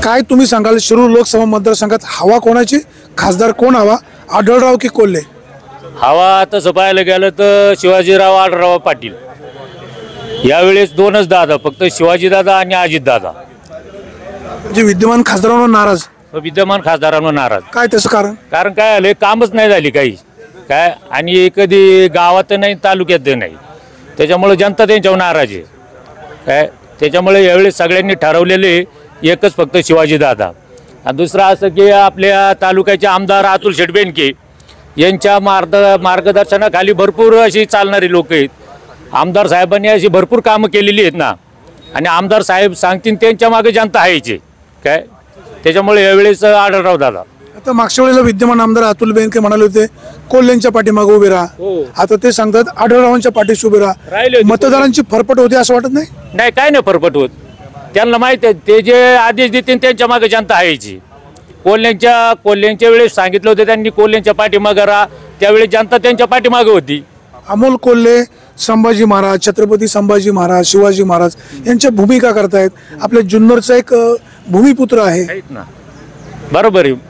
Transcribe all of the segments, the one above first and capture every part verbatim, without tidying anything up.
काय तुम्ही सांगाल शिरूर लोकसभा मतदारसंघात हवा कोणाची, खासदार कोण हवा, आढळराव की कोल्हे? हवा तसं पाहायला गेलं तर शिवाजीराव आढळराव पाटील. यावेळेस दोनच दादा, फक्त शिवाजीदादा आणि अजितदादा. म्हणजे विद्यमान खासदारांवर नाराज, विद्यमान खासदारांवर नाराज. काय त्याचं कारण? कारण काय आलं, कामच नाही झाली काही काय, आणि कधी गावात नाही तालुक्यात नाही, त्याच्यामुळे जनता त्यांच्यावर नाराज आहे काय. त्याच्यामुळे यावेळेस सगळ्यांनी ठरवलेले एकच फक्त शिवाजीदादा. आणि दुसरं असं की आपल्या तालुक्याचे आमदार अतुल शेठ बेनके यांच्या मार्ग मार्गदर्शनाखाली भरपूर अशी चालणारी लोक आहेत. आमदार साहेबांनी अशी भरपूर कामं केलेली आहेत ना, आणि आमदार साहेब सांगतील त्यांच्या मागे जनता आहेचे काय. त्याच्यामुळे यावेळेस आढळराव दादा. आता मागच्या वेळेला विद्यमान आमदार अतुल बेनके म्हणाले होते कोल्हेंच्या पाठीमागे उभे राहा, आता ते सांगतात आढळरावांच्या पाठीशी उभे राहा. मतदारांची फरफट होते असं वाटत नाही? नाही, काय नाही फरफट होत. त्यांना माहिती आहे ते जे आदेश देतील त्यांच्या मागे जनता आहेची. कोल्ह्यांच्या कोल्ह्यांच्या वेळेस सांगितलं होतं त्यांनी कोल्ह्यांच्या पाठीमागे राहा, त्यावेळेस जनता त्यांच्या पाठीमागे होती. अमोल कोल्हे संभाजी महाराज, छत्रपती संभाजी महाराज, शिवाजी महाराज यांच्या भूमिका करतायत. आपल्या जुन्नरचा एक भूमिपुत्र आहे ना, बरोबर आहे.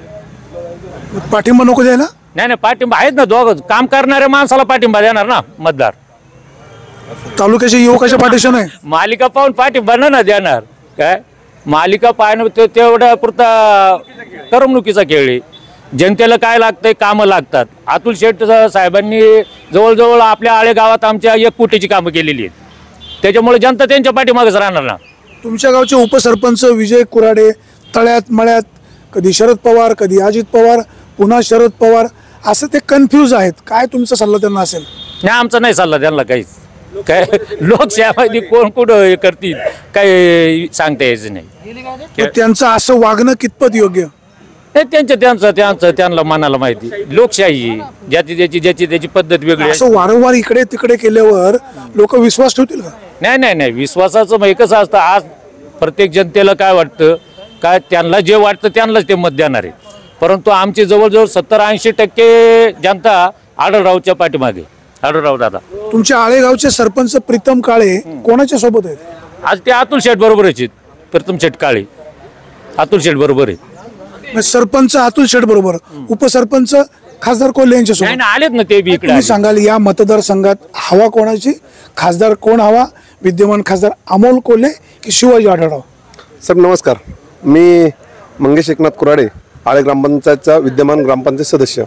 पाठिंबा नको द्यायला? नाही नाही, पाठिंबा आहेत ना. दोघं काम करणाऱ्या माणसाला पाठिंबा देणार ना मतदार. तालुक्याच्या युवकाच्या पाठीशी नाही, मालिका पाहून पाठिंबा ना देणार काय. मालिका पाहणं ते तेवढ्या पुरता करमणुकीचा खेळ आहे. जनतेला काय लागतंय, कामं लागतात. अतुल शेठ साहेबांनी जवळजवळ आपल्या आळे गावात आमच्या एक कोटीची कामं केलेली आहेत, त्याच्यामुळे जनता त्यांच्या पाठीमागच राहणार ना. तुमच्या गावचे उपसरपंच विजय कुराडे तळ्यात मळ्यात कधी शरद पवार, कधी अजित पवार, पुन्हा शरद पवार, असं ते कन्फ्यूज आहेत. काय तुमचा सल्ला त्यांना असेल? नाही, आमचा नाही सल्ला त्यांना काहीच. काय लोकशाहीमध्ये कोण कुठं हे करतील काही सांगता यायचं नाही. त्यांचं असं वागणं कितपत योग्य? नाही, त्यांचं त्यांचं त्यांचं त्यांना मनाला माहिती. लोकशाही ज्याची ज्याची ज्याची त्याची पद्धत वेगळी. असं वारंवार इकडे तिकडे केल्यावर लोक विश्वास ठेवतील का? नाही नाही नाही, विश्वासाचं मग कसं असतं, आज प्रत्येक जनतेला काय वाटतं, काय त्यांना जे वाटतं त्यांनाच ते मत देणार आहे. परंतु आमची जवळजवळ सत्तर ऐंशी टक्के जनता आढळरावच्या पाठीमागे. आढळराव दादा. तुमच्या आळेगावचे सरपंच प्रीतम काळे कोणाच्या सोबत आहेत? आज ते अतुल शेठ बरोबर आहेत. प्रीतम शेठ काळे अतुल शेठ बरोबर आहेत. सरपंच अतुल शेठ बरोबर, उपसरपंच खासदार कोल्हे यांच्या सोबत आलेत ना ते बी इकडे. तुम्ही सांगाल या मतदारसंघात हवा कोणाची, खासदार कोण हवा, विद्यमान खासदार अमोल कोल्हे की शिवाजी आढळराव? सर नमस्कार, मी मंगेश एकनाथ कुराडे, आळे ग्रामपंचायतचा विद्यमान ग्रामपंचायत सदस्य.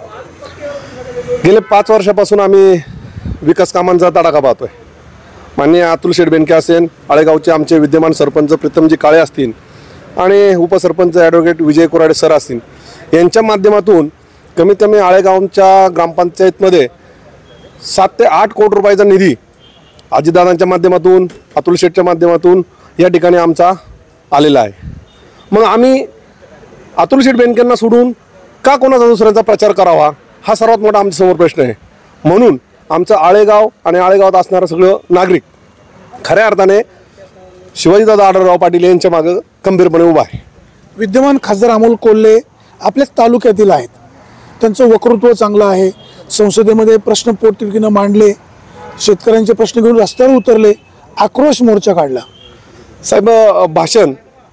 गेले पाच वर्षापासून आम्ही विकास कामांचा तडाखा पाहतोय. माननीय अतुल शेठ बेनके असेल, आळेगावचे आमचे विद्यमान सरपंच प्रीतमजी काळे असतील आणि उपसरपंच ॲडव्होकेट विजय कुराडे सर असतील, यांच्या माध्यमातून कमीत कमी आळेगावच्या ग्रामपंचायतमध्ये सात ते आठ कोटी रुपयाचा निधी अजितदादांच्या माध्यमातून, अतुल शेठच्या माध्यमातून या ठिकाणी आमचा आलेला आहे. मग आम्ही अतुल शेठ बेनकेंना सोडून का कोणाचा दुसऱ्यांचा प्रचार करावा, हा सर्वात मोठा आमच्यासमोर प्रश्न आहे. म्हणून आमचं आळेगाव आणि आळेगावात असणारं सगळं नागरिक खऱ्या अर्थाने शिवाजीदादा आढळराव पाटील यांच्या मागं खंबीरपणे उभा आहे. विद्यमान खासदार अमोल कोल्हे आपल्या तालुक्यातील आहेत, त्यांचं वक्तृत्व चांगलं आहे. संसदेमध्ये प्रश्न पोटतिडकीनं मांडले, शेतकऱ्यांचे प्रश्न घेऊन रस्त्यावर उतरले, आक्रोश मोर्चा काढला. साहेब, भाषण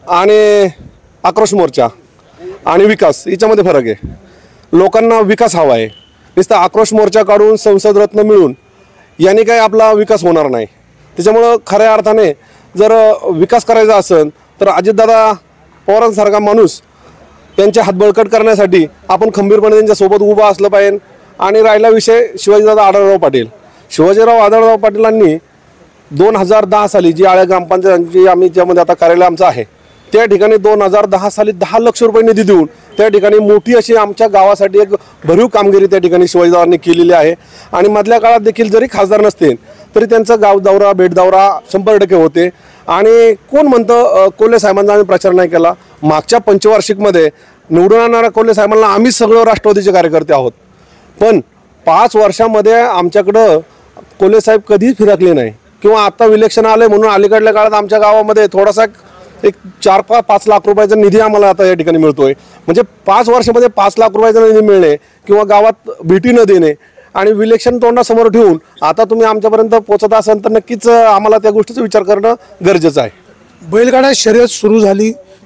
आणि आक्रोश मोर्चा आणि विकास याच्यामध्ये फरक आहे. लोकांना विकास हवा आहे. नुसता आक्रोश मोर्चा काढून संसद रत्न मिळून याने काही आपला विकास होणार नाही. त्याच्यामुळं खऱ्या अर्थाने जर विकास करायचा असेल तर अजितदादा पवारांसारखा माणूस त्यांचे हात बळकट करण्यासाठी आपण खंबीरपणे त्यांच्यासोबत उभा असलं पाहिजे. आणि राहिला विषय शिवाजीदादा आढळराव पाटील. शिवाजीराव आढळराव पाटीलांनी दोन हजार दहा साली जी आळ्या ग्रामपंचायत आम्ही ज्यामध्ये आता कार्यालय आमचं आहे त्या ठिकाणी दोन हजार दहा साली दहा लक्ष रुपये निधी देऊन त्या ठिकाणी मोठी अशी आमच्या गावासाठी एक भरीव कामगिरी त्या ठिकाणी शिवाजीदादांनी केलेली आहे. आणि मधल्या काळात देखील जरी खासदार नसतील तरी त्यांचा गाव दौरा भेट दौरा शंभर टक्के होते. आणि कोण म्हणतं कोल्हे साहेबांचा आम्ही प्रचार नाही केला? मागच्या पंचवार्षिकमध्ये निवडून आणणाऱ्या कोल्हे साहेबांना आम्ही सगळं राष्ट्रवादीचे कार्यकर्ते आहोत, पण पाच वर्षामध्ये आमच्याकडं कोल्हे साहेब कधीच फिरकले नाही. किंवा आता इलेक्शन आले म्हणून अलीकडल्या काळात आमच्या गावामध्ये थोडासा एक चार पाच पाच लाख रुपयाचा निधी आम्हाला आता या ठिकाणी मिळतोय. म्हणजे पाच वर्षामध्ये पाच लाख रुपयाचा निधी मिळणे किंवा गावात भेटी न देणे आणि इलेक्शन तोंडासमोर ठेवून आता तुम्ही आमच्यापर्यंत पोहोचत असाल तर नक्कीच आम्हाला त्या गोष्टीचा विचार करणं गरजेचं आहे. बैलगाडा शर्यत सुरू झाली,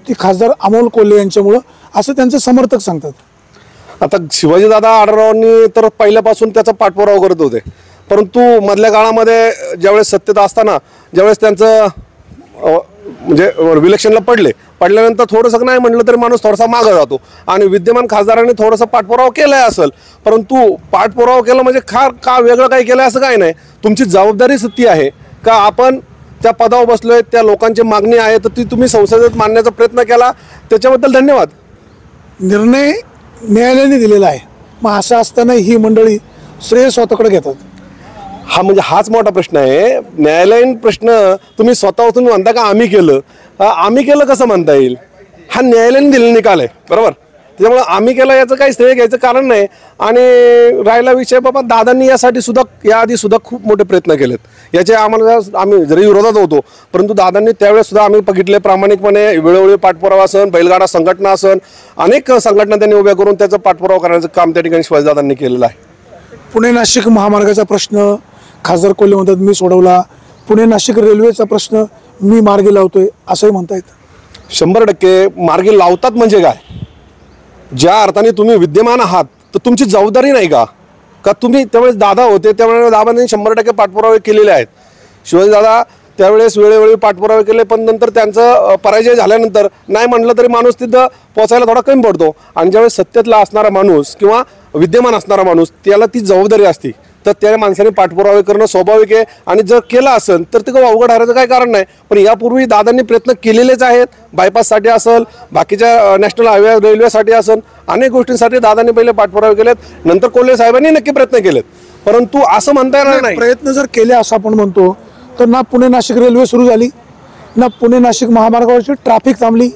ती खासदार अमोल कोल्हे यांच्यामुळं असं त्यांचे समर्थक सांगतात। आता शिवाजीदादा आढळरावांनी तर पहिल्यापासून त्याचा पाठपुरावा करत होते, परंतु मधल्या काळामध्ये ज्यावेळेस सत्तेत असताना ज्यावेळेस त्यांचं अ, म्हणजे विलक्षणला पडले पडल्यानंतर थोडंसं नाही म्हटलं तरी माणूस थोडासा मागं जातो आणि विद्यमान खासदारांनी थोडासा पाठपुरावा केलाय असेल, परंतु पाठपुरावा केला म्हणजे खा का वेगळं काही केलं असं काही नाही। तुमची जबाबदारी ती आहे का आपण त्या पदावर बसलोय, त्या लोकांची मागणी आहे तर ती तुम्ही संसदेत मांडण्याचा प्रयत्न केला, त्याच्याबद्दल धन्यवाद। निर्णय न्यायालयाने दिलेला आहे, मग असं असताना ही मंडळी श्रेय स्वतःकडे घेतात। हा म्हणजे हाच मोठा प्रश्न आहे। न्यायालयीन प्रश्न तुम्ही स्वतः तुम्ही म्हणता का आम्ही केलं, आम्ही केलं कसं म्हणता येईल? हा न्यायालयाने दिलेला निकाल आहे, बरोबर। त्याच्यामुळे आम्ही केलं याचं काही श्रेय घ्यायचं कारण नाही। आणि राहिला विषय बाबा दादांनी यासाठी सुद्धा याआधी सुद्धा खूप मोठे प्रयत्न केलेत। याचे आम्हाला आम्ही जरी विरोधात होतो, परंतु दादांनी त्यावेळेस सुद्धा आम्ही बघितले प्रामाणिकपणे वेळोवेळी पाठपुरावा असन, बैलगाडा संघटना असन, अनेक संघटना त्यांनी उभ्या करून त्याचा पाठपुरावा करण्याचं काम त्या ठिकाणी शिवाजीदादांनी केलेलं आहे। पुणे नाशिक महामार्गाचा प्रश्न खासदार कोल्हे म्हणतात मी सोडवला, पुणे नाशिक रेल्वेचा प्रश्न मी मार्गी लावतोय असंही म्हणता येतं। शंभर टक्के मार्गी लावतात म्हणजे काय? ज्या अर्थाने तुम्ही विद्यमान आहात तर तुमची जबाबदारी नाही का? का तुम्ही त्यावेळेस दादा होते त्यावेळेस दादांनी शंभर टक्के पाठपुरावे केलेले आहेत। शिवाजीदादा त्यावेळेस वेळोवेळी पाठपुरावे केले, पण नंतर त्यांचं पराजय झाल्यानंतर नाही म्हटलं तरी माणूस तिथं पोचायला थोडा कमी पडतो। आणि ज्यावेळेस सत्तेतला असणारा माणूस किंवा विद्यमान असणारा माणूस त्याला ती जबाबदारी असते, तर त्या माणसाने पाठपुरावे करणं स्वाभाविक आहे। आणि जर केलं असेल तर ते अवघड हरायचं काही कारण नाही। पण यापूर्वी दादांनी प्रयत्न केलेलेच आहेत, बायपाससाठी असेल, बाकीच्या नॅशनल हायवे रेल्वेसाठी असेल, अनेक गोष्टींसाठी दादांनी पहिले पाठपुरावे केलेत, नंतर कोल्हे साहेबांनी नक्की प्रयत्न केलेत। परंतु असं म्हणता येणार नाही प्रयत्न जर केले असं आपण म्हणतो तर ना पुणे नाशिक रेल्वे सुरू झाली, ना पुणे नाशिक महामार्गावरची ट्रॅफिक थांबली।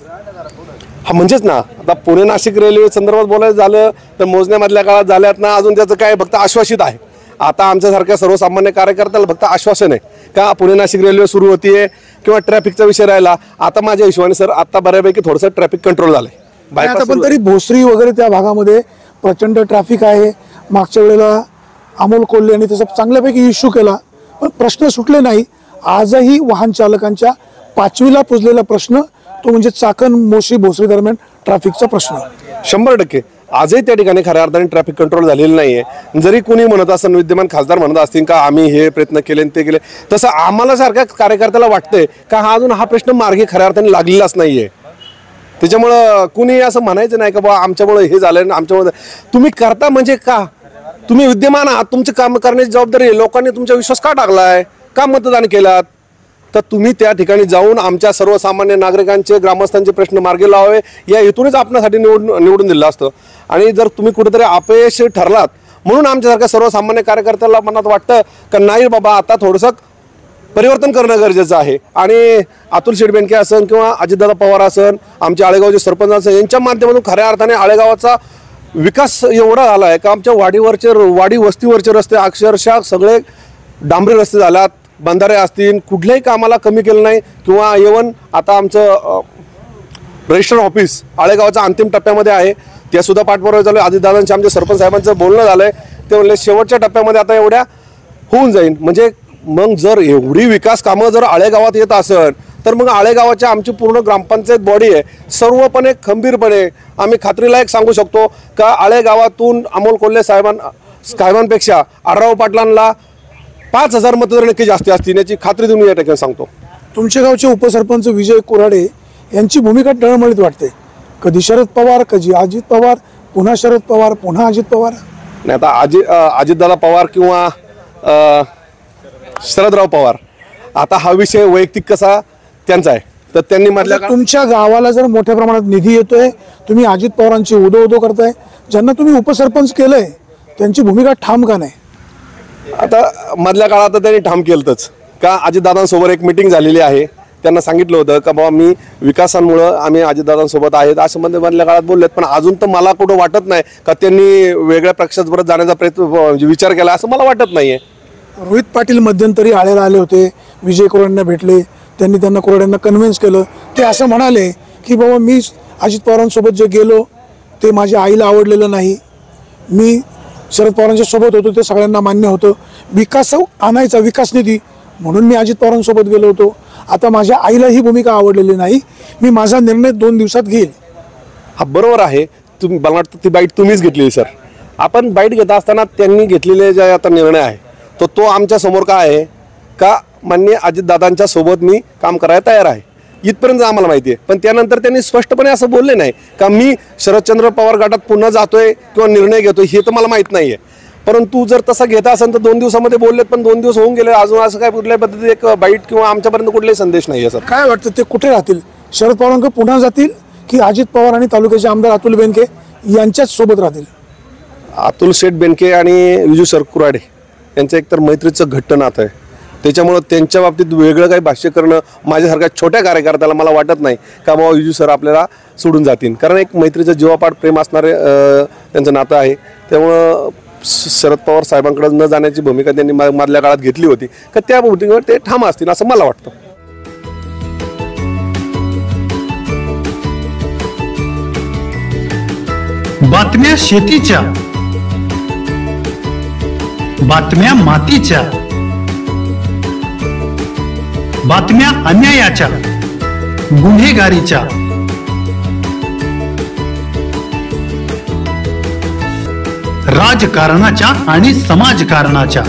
हा म्हणजेच ना, आता पुणे नाशिक रेल्वे संदर्भात बोलायचं झालं तर मोजण्यामधल्या काळात झाल्यात ना, अजून त्याचं काय फक्त आश्वासित आहे। आता आमच्यासारख्या सर्वसामान्य कार्यकर्त्याला फक्त आश्वासन आहे का पुणे नाशिक रेल्वे सुरू होतीये किंवा ट्रॅफिकचा विषय राहिला। आता माझ्या हिशोबाने सर आता बऱ्यापैकी थोडंसं ट्रॅफिक कंट्रोल झालंय। आता पण तरी भोसरी वगैरे त्या भागामध्ये प्रचंड ट्रॅफिक आहे। मागच्या वेळेला अमोल कोल्हे यांनी त्याचा चांगल्यापैकी इश्यू केला, पण प्रश्न सुटले नाही। आजही वाहन चालकांच्या पाचवीला पुजलेला प्रश्न तो म्हणजे चाकण मोशी भोसरी दरम्यान ट्रॅफिकचा प्रश्न। शंभर टक्के आजही त्या ठिकाणी खऱ्या अर्थाने ट्रॅफिक कंट्रोल झालेलं नाहीये। जरी कोणी म्हणत असेल, विद्यमान खासदार म्हणत असतील का आम्ही हे प्रयत्न केले ते केले, तसं आम्हाला सारख्या कार्यकर्त्याला वाटतंय का हा अजून हा प्रश्न मार्गी खऱ्या अर्थाने लागलेलाच नाहीये। त्याच्यामुळं कुणी असं म्हणायचं नाही का बाबा आमच्यामुळे हे झालं, आमच्यामुळे तुम्ही करता म्हणजे का? तुम्ही विद्यमान आहात, तुमचे काम करण्याची जबाबदारी आहे। लोकांनी तुमचा विश्वास का टाकलाय, का मतदान केलात, तर तुम्ही त्या ठिकाणी जाऊन आमच्या सर्वसामान्य नागरिकांचे ग्रामस्थांचे प्रश्न मार्गी लावावे या हेतूनच आपल्यासाठी निवडून निवडून दिलं असतं। आणि जर तुम्ही कुठेतरी अपयश ठरलात म्हणून आमच्यासारख्या सर्वसामान्य कार्यकर्त्याला मनात वाटतं का नाही बाबा आता थोडंसं परिवर्तन करणं गरजेचं आहे। आणि अतुल शेटबेंके असन किंवा अजितदादा पवार असन, आमच्या आळेगावचे सरपंच असन, यांच्या माध्यमातून खऱ्या अर्थाने आळेगावाचा विकास एवढा झाला आहे का आमच्या वाडीवरचे वाडी वस्तीवरचे रस्ते अक्षरशः सगळे डांबरी रस्ते झाल्यात, बंधारे असतील, कुठल्याही कामाला कमी केलं नाही। किंवा इव्हन आता आमचं रजिस्टर ऑफिस आळेगावच्या अंतिम टप्प्यामध्ये आहे, त्या सुद्धा पाठपुरावा झालं। अजितदादांच्या आमच्या सरपंच साहेबांचं बोलणं झालंय, ते म्हणले शेवटच्या टप्प्यामध्ये आता एवढ्या होऊन जाईल। म्हणजे मग जर एवढी विकास कामं जर आळेगावात येत असेल तर मग आळेगावाच्या आमची पूर्ण ग्रामपंचायत बॉडी आहे, सर्वपणे खंबीरपणे आम्ही खात्रीलायक सांगू शकतो का आळेगावातून अमोल कोल्हे साहेबांना साहेबांपेक्षा आढळराव पाटलांना पाच हजार मतदार नक्की जास्ती असतील याची खात्री देऊन या ठिकाणी सांगतो। तुमच्या गावचे उपसरपंच विजय कोराडे यांची भूमिका टळमळीत वाटते, कधी शरद पवार कधी अजित पवार, पुन्हा शरद पवार पुन्हा अजित पवार। नाही आता अजित अजितदादा पवार किंवा शरदराव पवार, आता हा विषय वैयक्तिक कसा त्यांचा आहे, तर त्यांनी म्हटलं तुमच्या गावाला जर मोठ्या प्रमाणात निधी येतोय, तुम्ही अजित पवारांची उदो उदो करताय, ज्यांना तुम्ही उपसरपंच केलंय त्यांची भूमिका ठाम का नाही? आता मधल्या काळात त्यांनी ठाम केलंच का अजितदादांसोबत एक मिटिंग झालेली आहे, त्यांना सांगितलं होतं का बाबा मी विकासांमुळं आम्ही अजितदादांसोबत आहेत असं मध्ये मधल्या काळात बोललेत। पण अजून तर मला कुठं वाटत नाही का त्यांनी वेगळ्या पक्षात परत जाण्याचा प्रयत्न विचार केला असं मला वाटत नाहीये। रोहित पाटील मध्यंतरी आळेला आले होते, विजय कोराडेंना भेटले, त्यांनी त्यांना कोराडेंना कन्व्हिन्स केलं, ते असं म्हणाले की बाबा मी अजित पवारांसोबत जे गेलो ते माझ्या आईला आवडलेलं नाही, मी शरद पवारांच्या सोबत होतो ते सगळ्यांना मान्य होतं, विकास आणायचा विकास निधी म्हणून मी अजित पवारांसोबत गेलो होतो. आता माझ्या आईला ही भूमिका आवडलेली नाही. मी माझा निर्णय दोन दिवसात घेईल. हा बरोबर आहे. तुम्ही मला वाटतं ती बाईट तुम्हीच घेतली सर. आपण बाईट घेत असताना त्यांनी घेतलेले जे आता निर्णय आहे तो तो आमच्या समोर काय आहे का माननीय अजितदादांच्या सोबत मी काम करायला तयार आहे इथपर्यंत आम्हाला माहिती आहे. पण त्यानंतर त्यांनी स्पष्टपणे असं बोलले नाही का मी शरदचंद्र पवार गटात पुन्हा जातोय किंवा निर्णय घेतोय. हे तर मला माहीत नाही आहे. परंतु जर तसं घेता असेल तर दोन दिवसामध्ये बोललेत, पण दोन दिवस होऊन गेले अजून असं काय कुठल्याही पद्धतीने एक बाईट किंवा आमच्यापर्यंत कुठलाही संदेश नाही आहे सर. काय वाटतं ते कुठे राहतील? शरद पवारांकडे पुन्हा जातील की अजित पवार आणि तालुक्याचे आमदार अतुल बेनके यांच्याच सोबत राहतील? अतुल शेठ बेनके आणि विजू सरकुराडे यांचं एकतर मैत्रीचं घट्ट नातं आहे. त्याच्यामुळं त्यांच्या बाबतीत वेगळं काही भाष्य करणं माझ्यासारख्या छोट्या कार्यकर्त्याला मला वाटत नाही का बाबा विजू सर आपल्याला सोडून जातील. कारण एक मैत्रीचं जीवापाड प्रेम असणारे त्यांचं नातं आहे. त्यामुळं शरद पवार साहेबांकडे न जाण्याची भूमिका त्यांनी मधल्या काळात घेतली होती का त्या भूमिकेवर ते ठाम असतील असं मला वाटतं. बातम्या शेतीच्या, बातम्या मातीच्या, बातम्या अन्यायाच्या, गुन्हेगारीच्या, राजकारणाच्या आणि समाजकारणाच्या,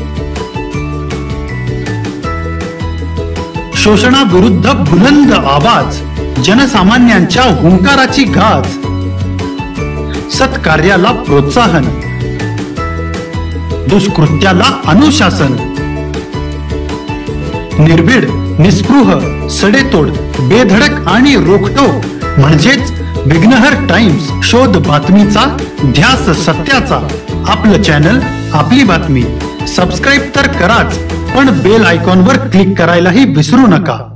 शोषणाविरुद्ध बुलंद आवाज, जनसामान्यांच्या हुंकाराची गाज, सत्कार्याला प्रोत्साहन, दुष्कृत्याला अनुशासन, निर्भीड, निस्पृह, सडेतोड, बेधडक आणि रोखटोक म्हणजेच विघ्नहर टाइम्स. शोध बातमीचा, ध्यास सत्याचा. आपलं चॅनल, आपली बातमी. सबस्क्राईब तर कराच, पण बेल आयकॉनवर क्लिक करायलाही विसरू नका.